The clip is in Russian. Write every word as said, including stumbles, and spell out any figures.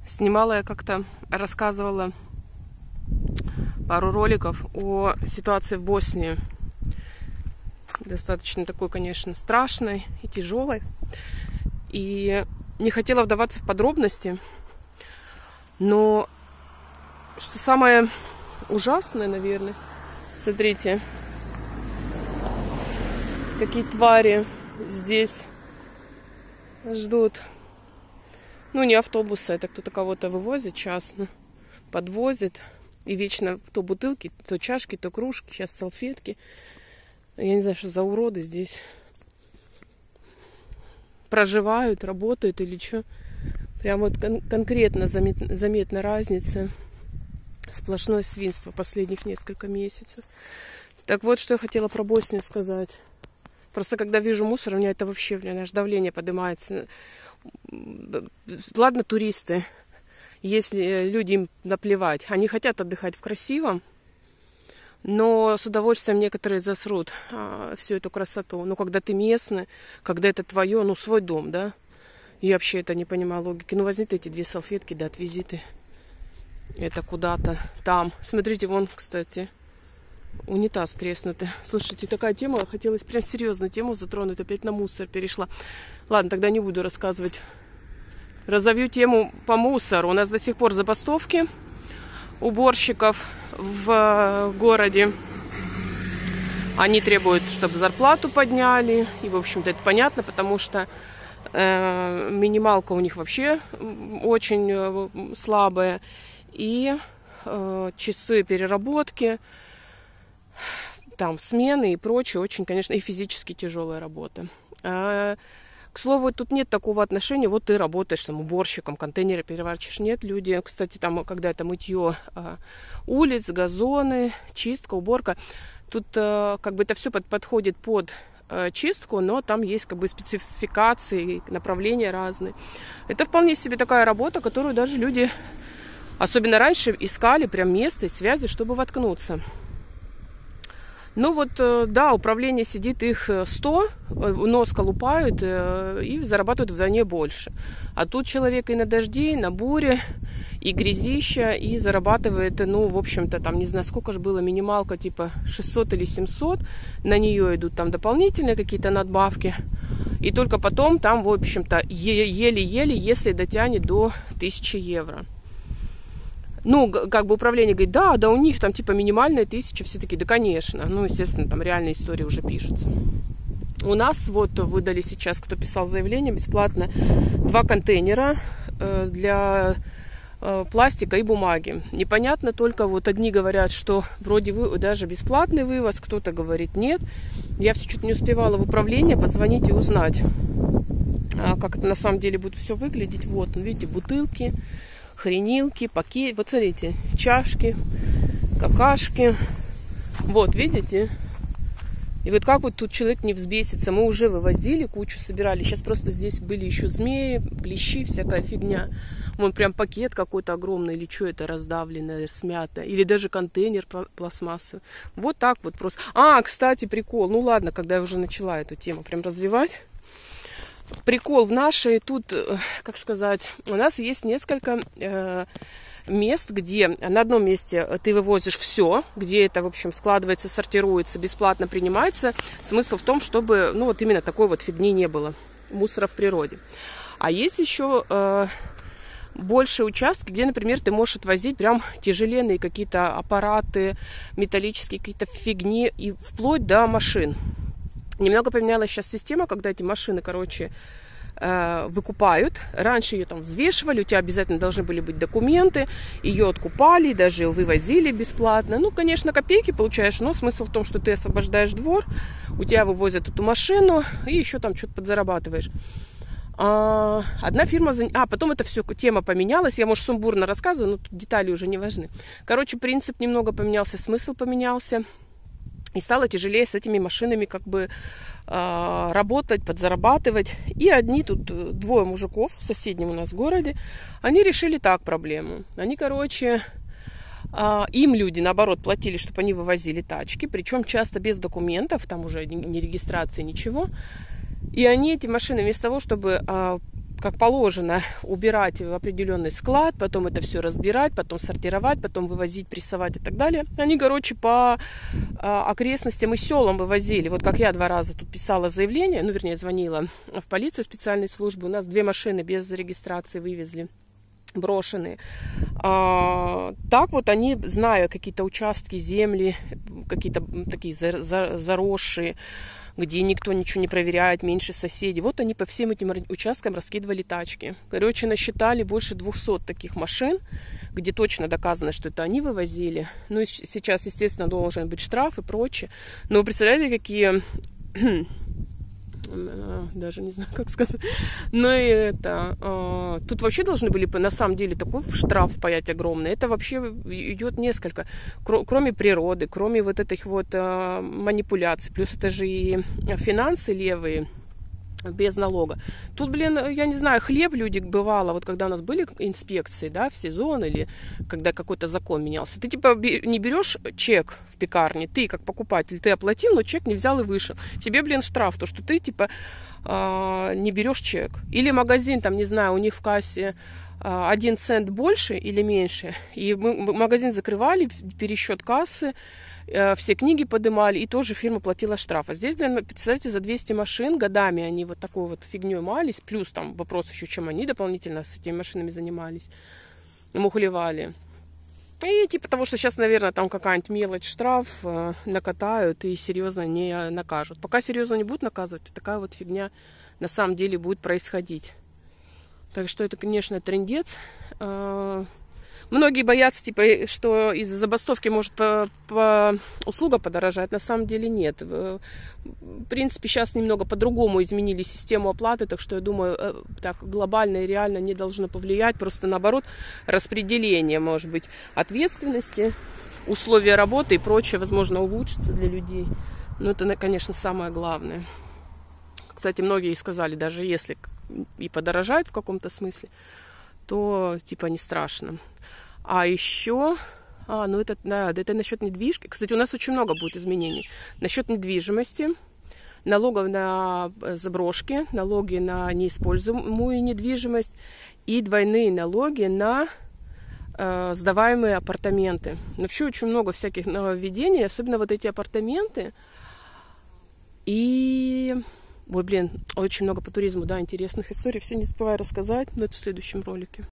Снимала я как-то, рассказывала пару роликов о ситуации в Боснии. Достаточно такой, конечно, страшной и тяжелой. И не хотела вдаваться в подробности. Но что самое ужасное, наверное, смотрите, какие твари здесь ждут. Ну, не автобусы, это кто-то кого-то вывозит частно, подвозит. И вечно то бутылки, то чашки, то кружки, сейчас салфетки. Я не знаю, что за уроды здесь проживают, работают или что. Прям вот кон- конкретно замет- заметна разница. Сплошное свинство последних несколько месяцев. Так вот, что я хотела про Боснию сказать. Просто когда вижу мусор, у меня это вообще, у меня аж давление поднимается. Ладно, туристы, если люди им наплевать, они хотят отдыхать в красивом, но с удовольствием некоторые засрут а, всю эту красоту. Но когда ты местный, когда это твое, ну, свой дом, да, я вообще это не понимаю логики. Ну, возьми ты эти две салфетки, да, отвези ты это куда-то там. Смотрите, вон, кстати, унитаз треснутый. Слушайте, такая тема, хотелось прям серьезную тему затронуть, опять на мусор перешла. Ладно, тогда не буду рассказывать. Разовью тему по мусору. У нас до сих пор забастовки уборщиков в городе. Они требуют, чтобы зарплату подняли. И, в общем-то, это понятно, потому что э, минималка у них вообще очень э, слабая. И э, часы переработки, там смены и прочее, очень, конечно, и физически тяжелая работа. А, к слову, тут нет такого отношения, вот ты работаешь там уборщиком, контейнеры переворачиваешь. Нет, люди, кстати, там, когда это мытье а, улиц, газоны, чистка, уборка, тут а, как бы это все под, подходит под а, чистку, но там есть как бы спецификации, направления разные. Это вполне себе такая работа, которую даже люди, особенно раньше, искали прям место и связи, чтобы воткнуться. Ну вот, да, управление сидит их сто, нос колупают и зарабатывают вдвойне больше. А тут человек и на дожде, и на буре, и грязища, и зарабатывает, ну, в общем-то, там, не знаю, сколько же было, минималка, типа шестьсот или семьсот, на нее идут там дополнительные какие-то надбавки. И только потом там, в общем-то, еле-еле, если дотянет до тысячи евро. Ну, как бы управление говорит, да, да, у них там типа минимальная тысяча, все такие, да, конечно. Ну, естественно, там реальные истории уже пишутся. У нас вот выдали сейчас, кто писал заявление, бесплатно два контейнера э, для э, пластика и бумаги. Непонятно только, вот одни говорят, что вроде вы, даже бесплатный вывоз, кто-то говорит нет. Я все чуть не успевала в управление позвонить и узнать, а, как это на самом деле будет все выглядеть. Вот, видите, бутылки, хренилки, пакеты, вот смотрите, чашки, какашки, вот, видите, и вот как вот тут человек не взбесится, мы уже вывозили, кучу собирали, сейчас просто здесь были еще змеи, клещи, всякая фигня, вон прям пакет какой-то огромный, или что это раздавленное, смятое, или даже контейнер пластмассовый, вот так вот просто. А, кстати, прикол, ну ладно, когда я уже начала эту тему прям развивать. Прикол в нашей, тут, как сказать, у нас есть несколько э, мест, где на одном месте ты вывозишь все, где это, в общем, складывается, сортируется, бесплатно принимается. Смысл в том, чтобы, ну, вот именно такой вот фигни не было, мусора в природе. А есть еще э, больше участки, где, например, ты можешь отвозить прям тяжеленные какие-то аппараты, металлические какие-то фигни, и вплоть до машин. Немного поменялась сейчас система, когда эти машины, короче, э, выкупают. Раньше ее там взвешивали, у тебя обязательно должны были быть документы, ее откупали, даже ее вывозили бесплатно. Ну, конечно, копейки получаешь, но смысл в том, что ты освобождаешь двор, у тебя вывозят эту машину, и еще там что-то подзарабатываешь. А, одна фирма... А, потом это все, тема поменялась. Я, может, сумбурно рассказываю, но тут детали уже не важны. Короче, принцип немного поменялся, смысл поменялся. И стало тяжелее с этими машинами как бы э, работать, подзарабатывать. И одни тут, двое мужиков в соседнем у нас городе, они решили так проблему. Они, короче, э, им люди, наоборот, платили, чтобы они вывозили тачки. Причем часто без документов, там уже ни регистрации, ничего. И они, эти машины, вместо того, чтобы э, как положено, убирать в определенный склад, потом это все разбирать, потом сортировать, потом вывозить, прессовать и так далее. Они, короче, по окрестностям и селам вывозили. Вот как я два раза тут писала заявление, ну, вернее, звонила в полицию специальной службы. У нас две машины без регистрации вывезли, брошенные. А, так вот они, зная какие-то участки земли, какие-то такие заросшие, где никто ничего не проверяет, меньше соседей. Вот они по всем этим участкам раскидывали тачки. Короче, насчитали больше двухсот таких машин, где точно доказано, что это они вывозили. Ну и сейчас, естественно, должен быть штраф и прочее. Но вы представляете, какие... даже не знаю, как сказать. Но и это... А, тут вообще должны были, на самом деле, такой штраф паять огромный. Это вообще идет несколько. Кр- кроме природы, кроме вот этих вот а, манипуляций. Плюс это же и финансы левые, без налога. Тут, блин, я не знаю, хлеб люди бывало, вот когда у нас были инспекции, да, в сезон или когда какой-то закон менялся, ты типа не берешь чек в пекарне, ты как покупатель, ты оплатил, но чек не взял и вышел. Тебе, блин, штраф, то, что ты типа э, не берешь чек. Или магазин, там, не знаю, у них в кассе э, один цент больше или меньше, и мы магазин закрывали, пересчет кассы, все книги подымали, и тоже фирма платила штраф. А здесь, блин, представляете, за двести машин годами они вот такой вот фигней мались, плюс там вопрос еще, чем они дополнительно с этими машинами занимались, мухлевали. И типа того, что сейчас, наверное, там какая-нибудь мелочь, штраф э, накатают и серьезно не накажут. Пока серьезно не будут наказывать, такая вот фигня на самом деле будет происходить. Так что это, конечно, трындец. Э, Многие боятся, типа, что из-за забастовки может по, по услуга подорожать. На самом деле нет. В принципе, сейчас немного по-другому изменили систему оплаты, так что я думаю, так глобально и реально не должно повлиять. Просто наоборот, распределение, может быть, ответственности, условия работы и прочее, возможно, улучшится для людей. Но это, конечно, самое главное. Кстати, многие сказали, даже если и подорожает в каком-то смысле, то типа не страшно. А еще, а, ну это, да, это насчет недвижки. Кстати, у нас очень много будет изменений. Насчет недвижимости, налогов на заброшки, налоги на неиспользуемую недвижимость и двойные налоги на э, сдаваемые апартаменты. Вообще очень много всяких нововведений, особенно вот эти апартаменты. И, ой, блин, очень много по туризму, да, интересных историй. Все не успеваю рассказать, но это в следующем ролике.